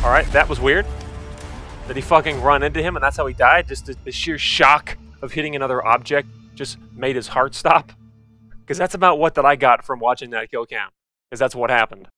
Alright, that was weird. Did he fucking run into him and that's how he died? Just the sheer shock of hitting another object just made his heart stop? Because that's about what that I got from watching that kill cam. Because that's what happened.